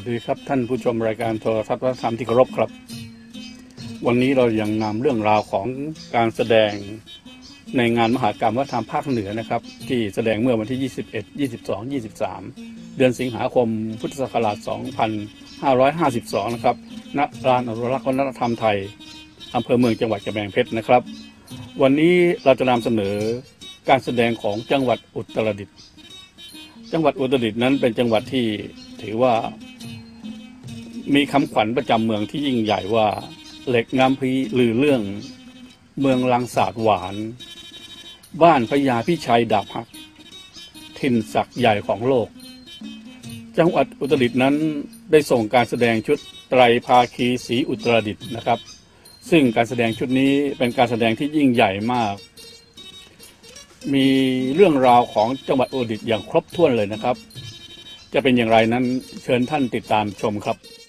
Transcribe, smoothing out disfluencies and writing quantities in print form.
ดีครับท่านผู้ชมรายการโทรทัศน์วัฒนธรรมที่เคารพครับวันนี้เรายังนำเรื่องราวของการแสดงในงานมหกรรมวัฒนธรรมภาคเหนือนะครับที่แสดงเมื่อวันที่ 21 22 23 เดือนสิงหาคมพุทธศักราช 2552 นะครับณลานอนุรักษ์วัฒนธรรมไทยอำเภอเมืองจังหวัดกำแพงเพชรนะครับวันนี้เราจะนำเสนอการแสดงของจังหวัดอุตรดิตถ์จังหวัดอุตรดิตถ์นั้นเป็นจังหวัดที่ถือว่ามีคำขวัญประจำเมืองที่ยิ่งใหญ่ว่าเหล็กงามพรีลือเรื่องเมืองลังสาดหวานบ้านพญาพิชัยดาบหักถิ่นศักดิ์ใหญ่ของโลกจังหวัดอุตรดิตถ์นั้นได้ส่งการแสดงชุดไตรภาคีศรีอุตรดิตถ์นะครับซึ่งการแสดงชุดนี้เป็นการแสดงที่ยิ่งใหญ่มากมีเรื่องราวของจังหวัดอุตรดิตถ์อย่างครบถ้วนเลยนะครับจะเป็นอย่างไรนั้นเชิญท่านติดตามชมครับ